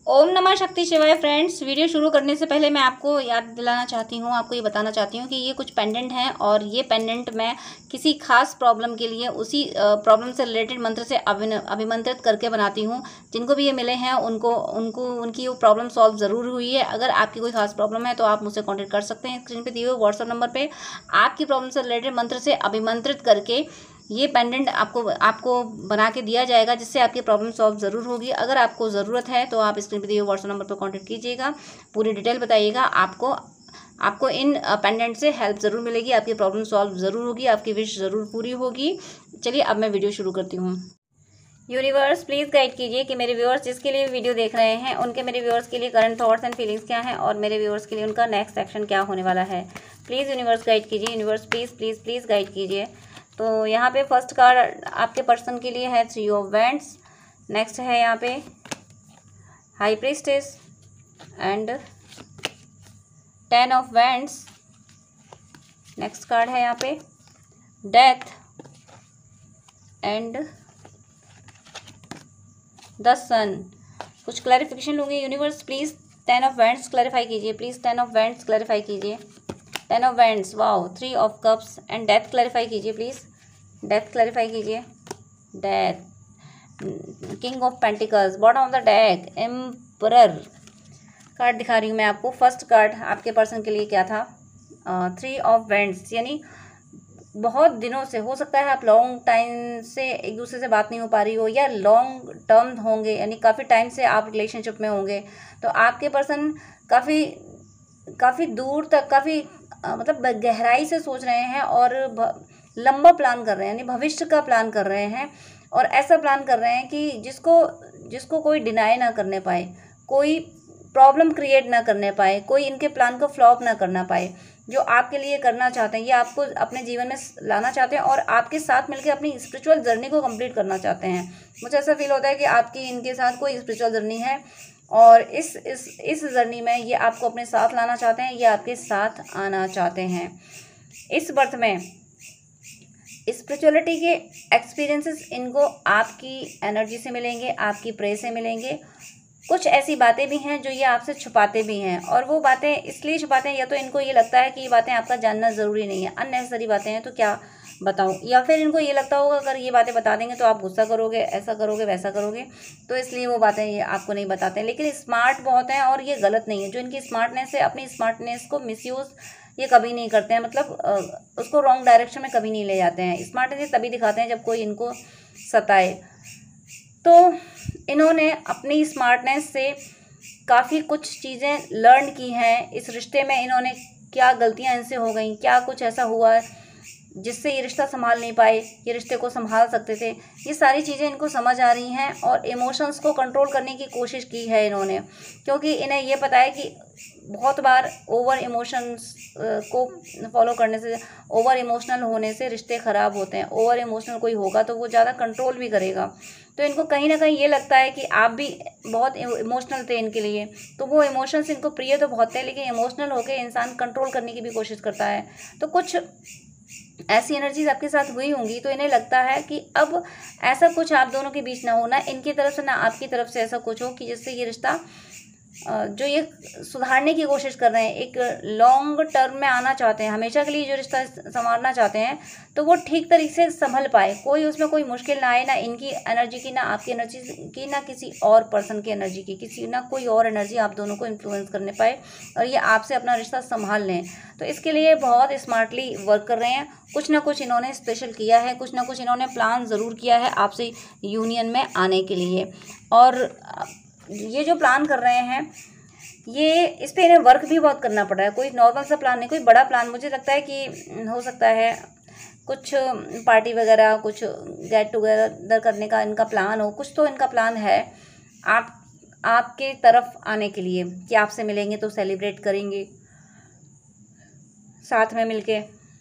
ओम नमः शक्ति शिवाय। फ्रेंड्स, वीडियो शुरू करने से पहले मैं आपको याद दिलाना चाहती हूँ, आपको ये बताना चाहती हूँ कि ये कुछ पेंडेंट हैं और ये पेंडेंट मैं किसी खास प्रॉब्लम के लिए उसी प्रॉब्लम से रिलेटेड मंत्र से अभिमंत्रित करके बनाती हूँ। जिनको भी ये मिले हैं उनको उनको उनकी वो प्रॉब्लम सॉल्व ज़रूर हुई है। अगर आपकी कोई खास प्रॉब्लम है तो आप मुझसे कॉन्टेक्ट कर सकते हैं। स्क्रीन पर दिए हुए व्हाट्सअप नंबर पर आपकी प्रॉब्लम से रिलेटेड मंत्र से अभिमंत्रित करके ये पेंडेंट आपको बना के दिया जाएगा, जिससे आपकी प्रॉब्लम सॉल्व ज़रूर होगी। अगर आपको ज़रूरत है तो आप स्क्रीन पर दिए हुए व्हाट्सएप नंबर पर कांटेक्ट कीजिएगा, पूरी डिटेल बताइएगा। आपको इन पेंडेंट से हेल्प ज़रूर मिलेगी, आपकी प्रॉब्लम सॉल्व ज़रूर होगी, आपकी विश ज़रूर पूरी होगी। चलिए अब मैं वीडियो शुरू करती हूँ। यूनिवर्स प्लीज़ गाइड कीजिए कि मेरे व्यूअर्स जिसके लिए वीडियो देख रहे हैं उनके मेरे व्यूअर्स के लिए करंट थॉट्स एंड फीलिंग्स क्या हैं और मेरे व्यूअर्स के लिए उनका नेक्स्ट एक्शन क्या होने वाला है। प्लीज़ यूनिवर्स गाइड कीजिए। Universe please please please guide कीजिए। तो यहाँ पे फर्स्ट कार्ड आपके पर्सन के लिए है 3 ऑफ वैंड्स। नेक्स्ट है यहाँ पे high priestess and 10 of wands. Next card है यहाँ पे डेथ एंड द सन। कुछ क्लैरिफिकेशन लूँगी। Universe please 10 of wands clarify कीजिए। प्लीज़ 10 ऑफ वैंड्स क्लैरिफाई कीजिए। 10 of wands, wow, 3 of cups and death clarify कीजिए। प्लीज़ डेथ क्लैरिफाई कीजिए। Death, king of pentacles, bottom of the deck, emperor card दिखा रही हूँ मैं आपको। फर्स्ट कार्ड आपके पर्सन के लिए क्या था? 3 ऑफ वैंड्स, यानी बहुत दिनों से हो सकता है आप लॉन्ग टाइम से एक दूसरे से बात नहीं हो पा रही हो, या लॉन्ग टर्म होंगे, यानी काफ़ी टाइम से आप रिलेशनशिप में होंगे। तो आपके पर्सन काफ़ी दूर तक, काफ़ी मतलब गहराई से सोच रहे हैं और लंबा प्लान कर रहे हैं, यानी भविष्य का प्लान कर रहे हैं। और ऐसा प्लान कर रहे हैं कि जिसको कोई डिनाई ना करने पाए, कोई प्रॉब्लम क्रिएट ना करने पाए, कोई इनके प्लान को फ्लॉप ना करना पाए। जो आपके लिए करना चाहते हैं, ये आपको अपने जीवन में लाना चाहते हैं और आपके साथ मिलकर अपनी स्पिरिचुअल जर्नी को कंप्लीट करना चाहते हैं। मुझे ऐसा फील होता है कि आपकी इनके साथ कोई स्पिरिचुअल जर्नी है और इस जर्नी में ये आपको अपने साथ लाना चाहते हैं, ये आपके साथ आना चाहते हैं। इस बर्थ में स्पिरिचुअलिटी के एक्सपीरियंसेस इनको आपकी एनर्जी से मिलेंगे, आपकी प्रे से मिलेंगे। कुछ ऐसी बातें भी हैं जो ये आपसे छुपाते भी हैं, और वो बातें इसलिए छुपाते हैं या तो इनको ये लगता है कि ये बातें आपका जानना ज़रूरी नहीं है, अननेसेसरी बातें हैं तो क्या बताऊं, या फिर इनको ये लगता होगा अगर ये बातें बता देंगे तो आप गुस्सा करोगे, ऐसा करोगे, वैसा करोगे, तो इसलिए वो बातें ये आपको नहीं बताते हैं। लेकिन स्मार्ट बहुत हैं और ये गलत नहीं है। जो इनकी स्मार्टनेस है, अपनी स्मार्टनेस को मिसयूज़ ये कभी नहीं करते हैं, मतलब उसको रॉन्ग डायरेक्शन में कभी नहीं ले जाते हैं। स्मार्टनेस तभी दिखाते हैं जब कोई इनको सताए। तो इन्होंने अपनी स्मार्टनेस से काफ़ी कुछ चीज़ें लर्न की हैं। इस रिश्ते में इन्होंने क्या गलतियां इनसे हो गई, क्या कुछ ऐसा हुआ जिससे ये रिश्ता संभाल नहीं पाए, ये रिश्ते को संभाल सकते थे, ये सारी चीज़ें इनको समझ आ रही हैं। और इमोशंस को कंट्रोल करने की कोशिश की है इन्होंने, क्योंकि इन्हें ये पता है कि बहुत बार ओवर इमोशंस को फॉलो करने से, ओवर इमोशनल होने से रिश्ते ख़राब होते हैं। ओवर इमोशनल कोई होगा तो वो ज़्यादा कंट्रोल भी करेगा। तो इनको कहीं ना कहीं ये लगता है कि आप भी बहुत इमोशनल थे इनके लिए, तो वो इमोशंस इनको प्रिय तो बहुत है, लेकिन इमोशनल होकर इंसान कंट्रोल करने की भी कोशिश करता है। तो कुछ ऐसी एनर्जीज आपके साथ हुई होंगी, तो इन्हें लगता है कि अब ऐसा कुछ आप दोनों के बीच ना हो, ना इनकी तरफ से ना आपकी तरफ से ऐसा कुछ हो कि जिससे ये रिश्ता जो ये सुधारने की कोशिश कर रहे हैं, एक लॉन्ग टर्म में आना चाहते हैं, हमेशा के लिए जो रिश्ता संवारना चाहते हैं, तो वो ठीक तरीके से संभल पाए, कोई उसमें कोई मुश्किल ना आए, ना इनकी एनर्जी की, ना आपकी एनर्जी की, ना किसी और पर्सन की एनर्जी की, ना कोई और एनर्जी आप दोनों को इन्फ्लुएंस करने पाए और ये आपसे अपना रिश्ता संभाल लें। तो इसके लिए बहुत स्मार्टली वर्क कर रहे हैं। कुछ ना कुछ इन्होंने स्पेशल किया है, कुछ ना कुछ इन्होंने प्लान ज़रूर किया है आपसे यूनियन में आने के लिए। और ये जो प्लान कर रहे हैं, ये इस पर इन्हें वर्क भी बहुत करना पड़ रहा है। कोई नॉर्मल सा प्लान नहीं, कोई बड़ा प्लान। मुझे लगता है कि हो सकता है कुछ पार्टी वगैरह, कुछ गेट टुगेदर करने का इनका प्लान हो, कुछ तो इनका प्लान है आपके तरफ आने के लिए, कि आपसे मिलेंगे तो सेलिब्रेट करेंगे साथ में मिलके,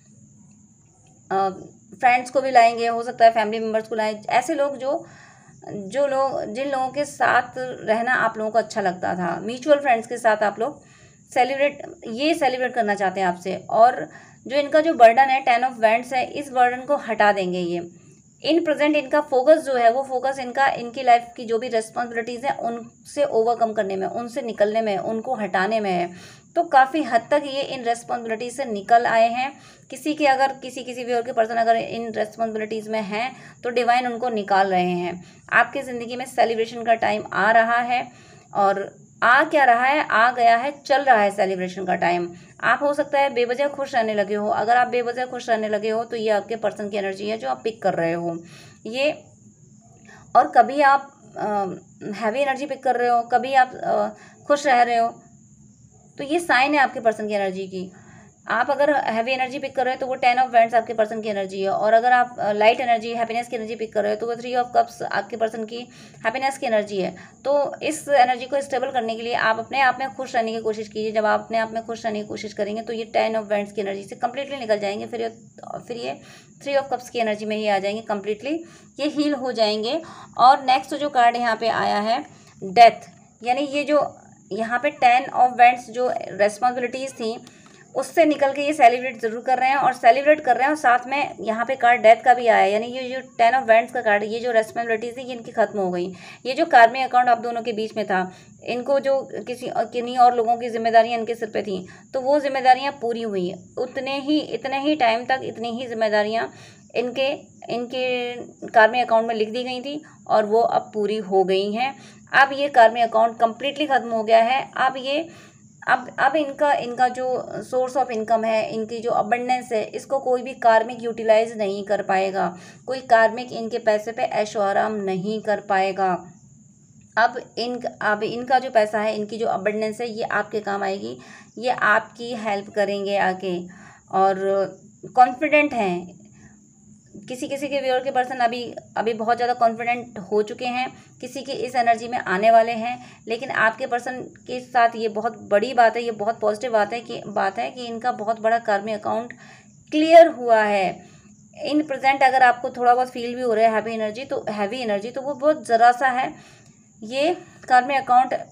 फ्रेंड्स को भी लाएंगे, हो सकता है फैमिली मेम्बर्स को लाएं, ऐसे लोग जिन लोगों के साथ रहना आप लोगों को अच्छा लगता था, म्यूचुअल फ्रेंड्स के साथ आप लोग सेलिब्रेट करना चाहते हैं आपसे। और जो इनका जो बर्डन है 10 ऑफ वैंड्स है, इस बर्डन को हटा देंगे ये। इन प्रेजेंट इनका फोकस जो है वो फोकस इनकी लाइफ की जो भी रिस्पॉन्सिबिलिटीज़ हैं उनसे ओवरकम करने में, उनसे निकलने में, उनको हटाने में है। तो काफ़ी हद तक ये इन रिस्पॉन्सिबिलिटीज़ से निकल आए हैं। किसी भी और के पर्सन अगर इन रिस्पॉन्सिबिलिटीज़ में हैं तो डिवाइन उनको निकाल रहे हैं। आपकी ज़िंदगी में सेलिब्रेशन का टाइम आ रहा है, और आ क्या रहा है, आ गया है, चल रहा है सेलिब्रेशन का टाइम। आप हो सकता है बेवजह खुश रहने लगे हो। अगर आप बेवजह खुश रहने लगे हो तो ये आपके पर्सन की एनर्जी है जो आप पिक कर रहे हो ये। और कभी आप हैवी एनर्जी पिक कर रहे हो, कभी आप खुश रह रहे हो, तो ये साइन है आपके पर्सन की एनर्जी की। आप अगर हैवी एनर्जी पिक कर रहे हो तो वो 10 ऑफ वैंड्स आपके पर्सन की एनर्जी है, और अगर आप लाइट एनर्जी, हैप्पीनेस की एनर्जी पिक कर रहे हो तो वो 3 ऑफ कप्स आपके पर्सन की हैप्पीनेस की एनर्जी है। तो इस एनर्जी को स्टेबल करने के लिए आप अपने आप में खुश रहने की कोशिश कीजिए। जब आप अपने आप में खुश रहने की कोशिश करेंगे तो ये 10 ऑफ वैंड्स की एनर्जी से कम्प्लीटली निकल जाएंगे। फिर ये 3 ऑफ कप्स की एनर्जी में ही आ जाएंगे, कम्प्लीटली ये हील हो जाएंगे। और नेक्स्ट जो कार्ड यहाँ पे आया है डेथ, यानी ये जो यहाँ पे 10 ऑफ वैंड्स जो रेस्पॉन्सिबिलिटीज़ थी उससे निकल के ये सेलिब्रेट ज़रूर कर रहे हैं, और साथ में यहाँ पे कार्ड डेथ का भी आया है। यानी ये जो 10 ऑफ वैंड्स का कार्ड, ये जो रेस्पॉन्सिबिलिटीज़ थी ये इनकी खत्म हो गई। ये जो कार्मिक अकाउंट आप दोनों के बीच में था, इनको जो किन्हीं और लोगों की जिम्मेदारियाँ इनके सिर पे थी, तो वो जिम्मेदारियाँ पूरी हुई। इतने ही टाइम तक इतनी ही जिम्मेदारियाँ इनके कार्मिक अकाउंट में लिख दी गई थी, और वो अब पूरी हो गई हैं। अब ये कार्मिक अकाउंट कम्प्लीटली ख़त्म हो गया है। अब इनका जो सोर्स ऑफ इनकम है, इनकी जो अबंडेंस है, इसको कोई भी कार्मिक यूटिलाइज नहीं कर पाएगा। कोई कार्मिक इनके पैसे पे ऐशो आराम नहीं कर पाएगा। अब इनका जो पैसा है, इनकी जो अबंडेंस है, ये आपके काम आएगी, ये आपकी हेल्प करेंगे आगे। और कॉन्फिडेंट हैं। किसी के व्यूअर के पर्सन अभी बहुत ज़्यादा कॉन्फिडेंट हो चुके हैं, किसी की इस एनर्जी में आने वाले हैं। लेकिन आपके पर्सन के साथ ये बहुत बड़ी बात है, ये बहुत पॉजिटिव बात है कि इनका बहुत बड़ा कार्मिक अकाउंट क्लियर हुआ है। इन प्रेजेंट अगर आपको थोड़ा बहुत फील भी हो रहा है हैवी एनर्जी, तो वो बहुत ज़रा सा है। ये कार्मिक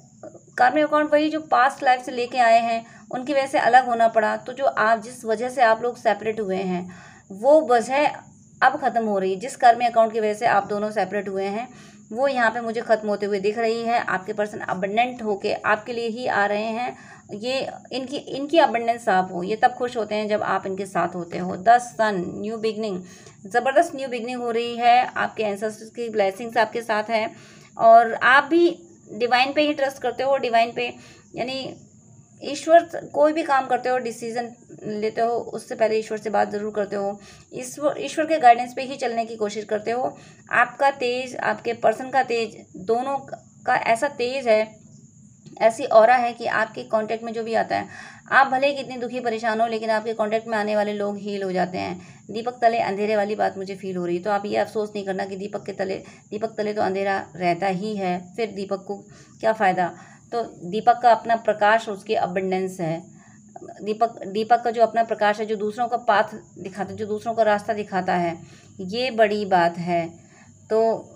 अकाउंट वही जो पास्ट लाइफ से लेके आए हैं, उनकी वजह से अलग होना पड़ा। तो जिस वजह से आप लोग सेपरेट हुए हैं, वो वजह अब ख़त्म हो रही है। जिस कार्मिक अकाउंट की वजह से आप दोनों सेपरेट हुए हैं, वो यहाँ पे मुझे ख़त्म होते हुए दिख रही है। आपके पर्सन अबंडेंट होके आपके लिए ही आ रहे हैं। ये इनकी अबंडेंस आप हो, ये तब खुश होते हैं जब आप इनके साथ होते हो। द सन, न्यू बिगनिंग, ज़बरदस्त न्यू बिगनिंग हो रही है। आपके एंसेस्टर्स की ब्लेसिंग्स आपके साथ है, और आप भी डिवाइन पे ही ट्रस्ट करते हो। डिवाइन पे यानी ईश्वर, कोई भी काम करते हो, डिसीजन लेते हो, उससे पहले ईश्वर से बात ज़रूर करते हो। ईश्वर के गाइडेंस पे ही चलने की कोशिश करते हो। आपका तेज, आपके पर्सन का तेज, दोनों का ऐसा तेज है, ऐसी ऑरा है कि आपके कांटेक्ट में जो भी आता है, आप भले ही कितनी दुखी परेशान हो, लेकिन आपके कांटेक्ट में आने वाले लोग हील हो जाते हैं। दीपक तले अंधेरे वाली बात मुझे फील हो रही है। तो आप ये अफसोस नहीं करना कि दीपक तले तो अंधेरा रहता ही है, फिर दीपक को क्या फ़ायदा। तो दीपक का अपना प्रकाश, उसकी अबंडेंस है। दीपक का जो अपना प्रकाश है, जो दूसरों का पाथ दिखाता है, जो दूसरों का रास्ता दिखाता है, ये बड़ी बात है। तो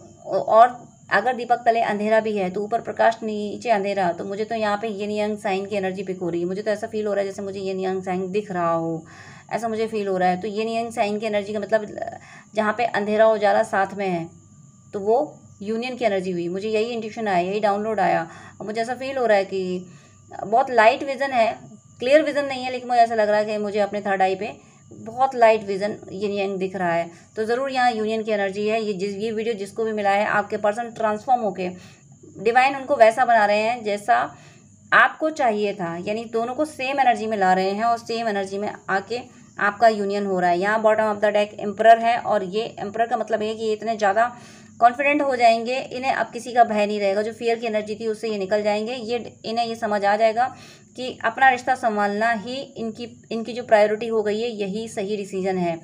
और अगर दीपक तले अंधेरा भी है तो ऊपर प्रकाश, नीचे अंधेरा, तो मुझे तो यहाँ पे यिन यांग साइन की एनर्जी पिक हो रही है। मुझे तो ऐसा फील हो रहा है जैसे मुझे यिन यांग साइन दिख रहा हो, ऐसा मुझे फील हो रहा है। तो यिन यांग साइन की एनर्जी का मतलब जहाँ पे अंधेरा उजाला साथ में है, तो वो यूनियन की एनर्जी हुई। मुझे यही इंट्यूशन आया, यही डाउनलोड आया, और मुझे ऐसा फील हो रहा है कि बहुत लाइट विजन है, क्लियर विजन नहीं है, लेकिन मुझे ऐसा लग रहा है कि मुझे अपने थर्ड आई पे बहुत लाइट विजन यिन यांग दिख रहा है। तो ज़रूर यहाँ यूनियन की एनर्जी है। ये वीडियो जिसको भी मिला है, आपके पर्सन ट्रांसफॉर्म होके डिवाइन उनको वैसा बना रहे हैं जैसा आपको चाहिए था। यानी दोनों को सेम एनर्जी में ला रहे हैं, और सेम एनर्जी में आके आपका यूनियन हो रहा है। यहाँ bottom of the deck emperor है, और ये एम्परर का मतलब है कि ये इतने ज़्यादा कॉन्फिडेंट हो जाएंगे, इन्हें अब किसी का भय नहीं रहेगा। जो फियर की एनर्जी थी उससे ये निकल जाएंगे। इन्हें ये समझ आ जाएगा कि अपना रिश्ता संभालना ही इनकी जो प्रायोरिटी हो गई है, यही सही डिसीजन है।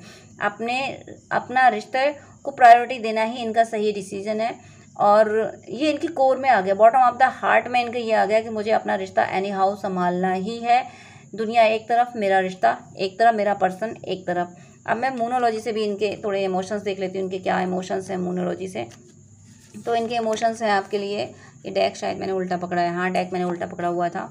अपना रिश्ते को प्रायोरिटी देना ही इनका सही डिसीजन है, और ये इनकी कोर में आ गया। बॉटम ऑफ द हार्ट में इनका ये आ गया कि मुझे अपना रिश्ता एनी हाउ संभालना ही है। दुनिया एक तरफ, मेरा रिश्ता एक तरफ, मेरा पर्सन एक तरफ। अब मैं मूनोलॉजी से भी इनके थोड़े इमोशंस देख लेती हूँ, इनके क्या इमोशंस हैं मूनोलॉजी से। तो इनके इमोशंस हैं आपके लिए। ये डेक शायद मैंने उल्टा पकड़ा है, हाँ डेक मैंने उल्टा पकड़ा हुआ था।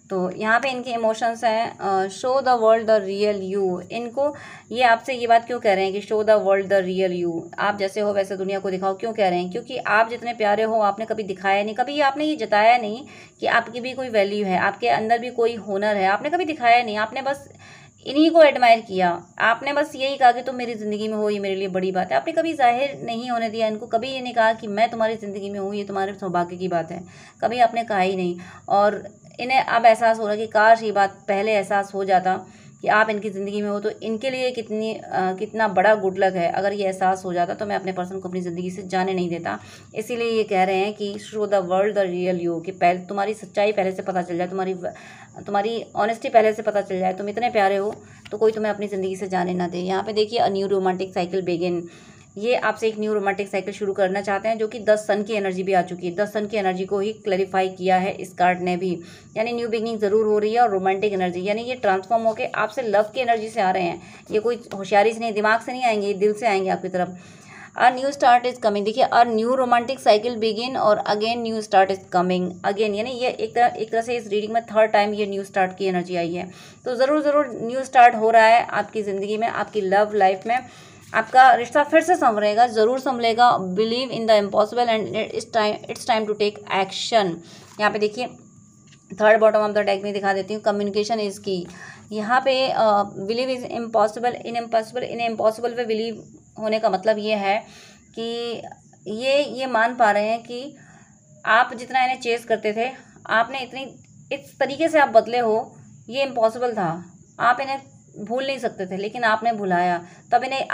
तो यहाँ पे इनके इमोशंस हैं, show the world the real you. इनको ये आपसे ये बात क्यों कह रहे हैं कि show the world the real you, आप जैसे हो वैसे दुनिया को दिखाओ, क्यों कह रहे हैं? क्योंकि आप जितने प्यारे हो आपने कभी दिखाया नहीं, कभी आपने ये जताया नहीं कि आपकी भी कोई वैल्यू है, आपके अंदर भी कोई हुनर है, आपने कभी दिखाया नहीं। आपने बस इन्हीं को एडमायर किया, आपने बस यही कहा कि तुम मेरी ज़िंदगी में हो, ये मेरे लिए बड़ी बात है। आपने कभी जाहिर नहीं होने दिया इनको, कभी ये नहीं कहा कि मैं तुम्हारी ज़िंदगी में हूँ, ये तुम्हारे सौभाग्य की बात है, कभी आपने कहा ही नहीं। और इन्हें अब एहसास हो रहा है कि काश ये बात पहले एहसास हो जाता कि आप इनकी ज़िंदगी में हो, तो इनके लिए कितना बड़ा गुड लक है। अगर ये एहसास हो जाता तो मैं अपने पर्सन को अपनी ज़िंदगी से जाने नहीं देता। इसीलिए ये कह रहे हैं कि show the world the real you, कि पहले तुम्हारी सच्चाई पहले से पता चल जाए, तुम्हारी ऑनेस्टी पहले से पता चल जाए, तुम इतने प्यारे हो तो कोई तुम्हें अपनी ज़िंदगी से जाने ना दे। यहाँ पे देखिए a new romantic cycle begin, ये आपसे एक न्यू रोमांटिक साइकिल शुरू करना चाहते हैं, जो कि 10 सन की एनर्जी भी आ चुकी है। 10 सन की एनर्जी को ही क्लैरिफाई किया है इस कार्ड ने भी, यानी न्यू बिगनिंग ज़रूर हो रही है। और रोमांटिक एनर्जी यानी ये ट्रांसफॉर्म होकर आपसे लव की एनर्जी से आ रहे हैं। ये कोई होशियारी से नहीं, दिमाग से नहीं आएंगे, दिल से आएंगे आपकी तरफ। A new start is coming, देखिए a new romantic cycle begin और again new start is coming again, यानी ये एक तरह से इस रीडिंग में 3rd टाइम ये न्यू स्टार्ट की एनर्जी आई है। तो ज़रूर न्यू स्टार्ट हो रहा है आपकी ज़िंदगी में, आपकी लव लाइफ में। आपका रिश्ता फिर से संवरेगा, ज़रूर संभलेगा। Believe in the impossible and it's time to take action. यहाँ पे देखिए 3rd bottom of the deck में दिखा देती हूँ, कम्युनिकेशन इज़ की। यहाँ पे believe is impossible in impossible पे बिलीव होने का मतलब ये है कि ये मान पा रहे हैं कि आप जितना इन्हें चेस करते थे, आपने इस तरीके से आप बदले हो, ये इम्पॉसिबल था। आप इन्हें भूल नहीं सकते थे, लेकिन आपने भुलाया, तब इन्हें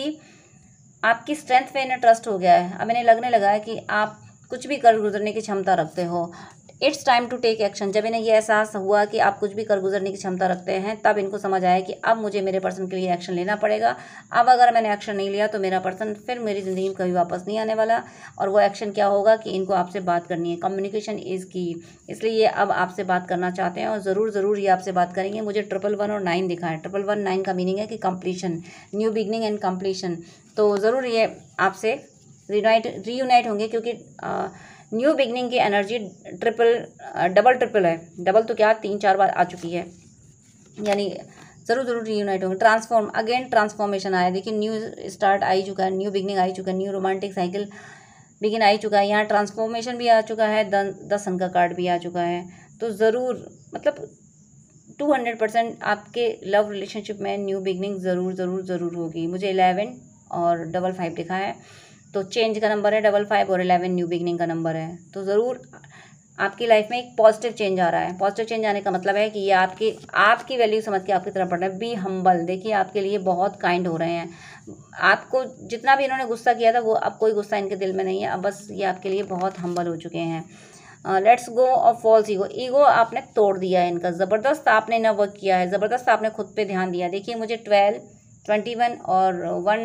आपकी स्ट्रेंथ पे इन्हें ट्रस्ट हो गया है। अब इन्हें लगने लगा है कि आप कुछ भी कर गुजरने की क्षमता रखते हो। It's time to take action, जब इन्हें ये एहसास हुआ कि आप कुछ भी कर गुजरने की क्षमता रखते हैं, तब इनको समझ आया कि अब मुझे मेरे पर्सन के लिए एक्शन लेना पड़ेगा। अब अगर मैंने एक्शन नहीं लिया तो मेरा पर्सन फिर मेरी ज़िंदगी में कभी वापस नहीं आने वाला। और वो एक्शन क्या होगा कि इनको आपसे बात करनी है। कम्युनिकेशन इज़ की, इसलिए ये अब आपसे बात करना चाहते हैं और ज़रूर ये आपसे बात करेंगे। मुझे 111 और 9 दिखा है। 111 9 का मीनिंग है कि completion, new beginning and completion. तो ज़रूर ये आपसे रीयूनाइट होंगे, क्योंकि न्यू बिगनिंग की एनर्जी डबल ट्रिपल है। डबल तो क्या 3-4 बार आ चुकी है, यानी ज़रूर रीयूनाइट होंगे। ट्रांसफॉर्मेशन आया, देखिए न्यू स्टार्ट आ ही चुका है, न्यू बिगनिंग आ ही चुका है, न्यू रोमांटिक साइकिल बिगिन आ ही चुका है। यहाँ ट्रांसफॉर्मेशन भी आ चुका है, 10 सन का कार्ड भी आ चुका है। तो ज़रूर मतलब 200% आपके लव रिलेशनशिप में न्यू बिगनिंग ज़रूर होगी। मुझे 11 और 55 लिखा है, तो चेंज का नंबर है 55 और 11 न्यू बिगनिंग का नंबर है। तो ज़रूर आपकी लाइफ में एक पॉजिटिव चेंज आ रहा है। पॉजिटिव चेंज आने का मतलब है कि ये आपकी वैल्यू समझ के आपकी तरफ बढ़ रहे हैं। बी हम्बल, देखिए आपके लिए बहुत काइंड हो रहे हैं। आपको जितना भी इन्होंने गुस्सा किया था, वो अब कोई गुस्सा इनके दिल में नहीं है। अब बस ये आपके लिए बहुत हम्बल हो चुके हैं। Let's go of false ego आपने तोड़ दिया है इनका। ज़बरदस्त आपने ना वर्क किया है, ज़बरदस्त आपने खुद पे ध्यान दिया। देखिए मुझे 12, 21 और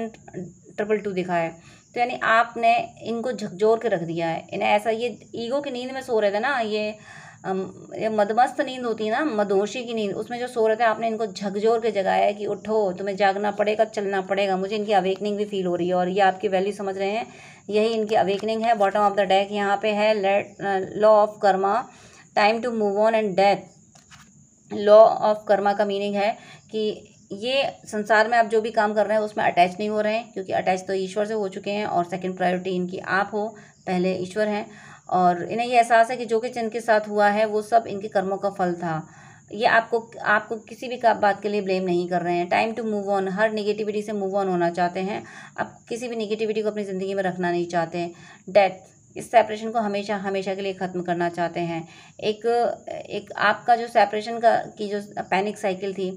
122 दिखा है। तो यानी आपने इनको झकझोर के रख दिया है। इन्हें ऐसा, ये ईगो की नींद में सो रहे थे ना, ये मदमस्त नींद होती है ना, मदहोशी की नींद, उसमें जो सो रहे थे, आपने इनको झकझोर के जगाया है कि उठो, तुम्हें जागना पड़ेगा, चलना पड़ेगा। मुझे इनकी अवेकनिंग भी फील हो रही है और ये आपकी वैल्यू समझ रहे हैं, यही इनकी अवेकनिंग है। बॉटम ऑफ द डेक यहाँ पे है law of karma, time to move on and death. Law of karma का मीनिंग है कि ये संसार में आप जो भी काम कर रहे हैं उसमें अटैच नहीं हो रहे हैं, क्योंकि अटैच तो ईश्वर से हो चुके हैं और सेकंड प्रायोरिटी इनकी आप हो, पहले ईश्वर हैं। और इन्हें ये एहसास है कि जो कुछ इनके साथ हुआ है वो सब इनके कर्मों का फल था। ये आपको किसी भी बात के लिए ब्लेम नहीं कर रहे हैं। टाइम टू मूव ऑन, हर नेगेटिविटी से मूव ऑन होना चाहते हैं। आप किसी भी नेगेटिविटी को अपनी ज़िंदगी में रखना नहीं चाहते। डेथ, इस सेपरेशन को हमेशा के लिए ख़त्म करना चाहते हैं। एक आपका जो सेपरेशन की जो पैनिक साइकिल थी,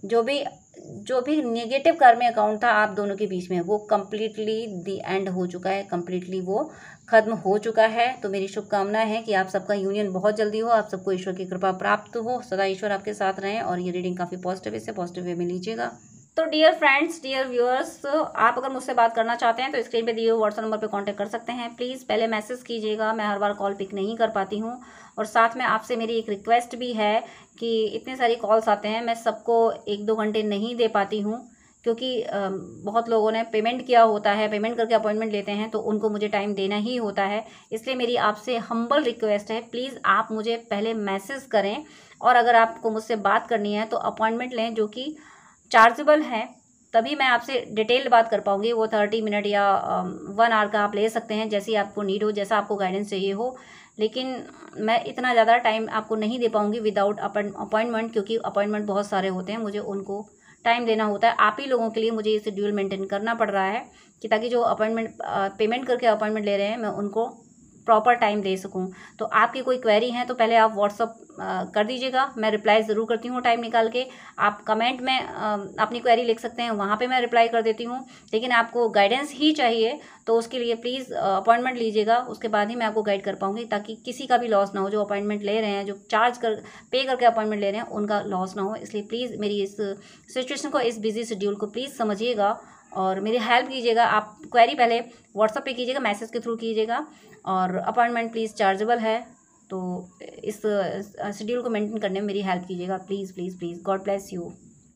जो भी नेगेटिव कर्म अकाउंट था आप दोनों के बीच में, वो कम्प्लीटली दी एंड हो चुका है, कम्प्लीटली वो खत्म हो चुका है। तो मेरी शुभकामना है कि आप सबका यूनियन बहुत जल्दी हो, आप सबको ईश्वर की कृपा प्राप्त हो, सदा ईश्वर आपके साथ रहें। और ये रीडिंग काफ़ी पॉजिटिव, इससे पॉजिटिव वे में लीजिएगा। तो डियर फ्रेंड्स, डियर व्यूअर्स, आप अगर मुझसे बात करना चाहते हैं तो स्क्रीन पे दिए हुए व्हाट्सएप नंबर पे कांटेक्ट कर सकते हैं। प्लीज़ पहले मैसेज कीजिएगा, मैं हर बार कॉल पिक नहीं कर पाती हूँ। और साथ में आपसे मेरी एक रिक्वेस्ट भी है कि इतने सारी कॉल्स आते हैं, मैं सबको 1-2 घंटे नहीं दे पाती हूँ, क्योंकि बहुत लोगों ने पेमेंट किया होता है, पेमेंट करके अपॉइंटमेंट लेते हैं, तो उनको मुझे टाइम देना ही होता है। इसलिए मेरी आपसे हम्बल रिक्वेस्ट है, प्लीज़ आप मुझे पहले मैसेज करें, और अगर आपको मुझसे बात करनी है तो अपॉइंटमेंट लें जो कि चार्जेबल है, तभी मैं आपसे डिटेल्ड बात कर पाऊँगी। वो 30 मिनट या 1 आवर का आप ले सकते हैं, जैसी आपको नीड हो, जैसा आपको गाइडेंस चाहिए हो। लेकिन मैं इतना ज़्यादा टाइम आपको नहीं दे पाऊँगी विदाउट अपॉइंटमेंट, क्योंकि अपॉइंटमेंट बहुत सारे होते हैं, मुझे उनको टाइम देना होता है। आप ही लोगों के लिए मुझे ये शेड्यूल मेंटेन करना पड़ रहा है कि ताकि जो अपॉइंटमेंट पेमेंट करके अपॉइंटमेंट ले रहे हैं, मैं उनको प्रॉपर टाइम दे सकूं। तो आपकी कोई क्वेरी है तो पहले आप व्हाट्सअप कर दीजिएगा, मैं रिप्लाई ज़रूर करती हूँ टाइम निकाल के। आप कमेंट में अपनी क्वेरी लिख सकते हैं, वहाँ पे मैं रिप्लाई कर देती हूँ। लेकिन आपको गाइडेंस ही चाहिए तो उसके लिए प्लीज़ अपॉइंटमेंट लीजिएगा, उसके बाद ही मैं आपको गाइड कर पाऊँगी, ताकि किसी का भी लॉस ना हो। जो अपॉइंटमेंट ले रहे हैं, जो पे करके अपॉइंटमेंट ले रहे हैं, उनका लॉस ना हो। इसलिए प्लीज़ मेरी इस सिचुएशन को, इस बिजी शेड्यूल को प्लीज़ समझिएगा और मेरी हेल्प कीजिएगा। आप क्वेरी पहले व्हाट्सएप पे कीजिएगा, मैसेज के थ्रू कीजिएगा, और अपॉइंटमेंट प्लीज़ चार्जेबल है, तो इस शेड्यूल को मेंटेन करने में मेरी हेल्प कीजिएगा, please please please. God bless you.